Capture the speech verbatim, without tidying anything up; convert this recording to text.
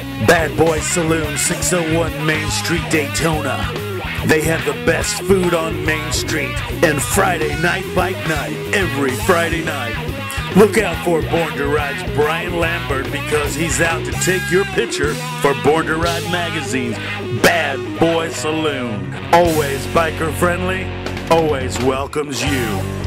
Bad Boy Saloon, six oh one Main Street, Daytona. They have the best food on Main Street. And Friday night bike night, every Friday night. Look out for Born to Ride's Brian Lambert, because he's out to take your picture for Born to Ride magazine's Bad Boy Saloon. Always biker friendly, always welcomes you.